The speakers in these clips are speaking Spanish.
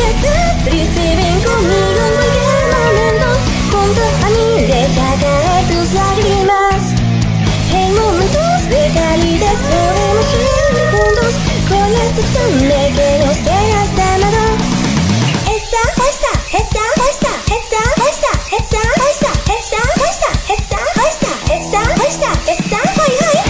estás triste, ven conmigo en cualquier momento. Junto a mí, deja caer tus lágrimas. En momentos de calidez podemos reír juntos, con la excepción de que no seas amado. Esa, esa, esa, esa, esa, esa, esa, esa, esa, esa, esa, esa, esa, esa, esa, hoy, hoy.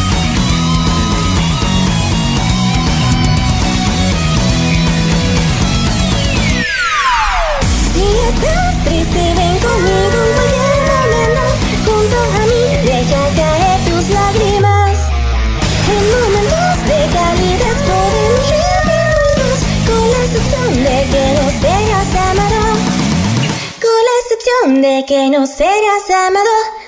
Si estás triste, ven conmigo en cualquier momento. Junto a mí, deja caer tus lágrimas. En momentos de calidez podemos reír juntos, con la excepción de que no serás amado. Con la excepción de que no serás amado.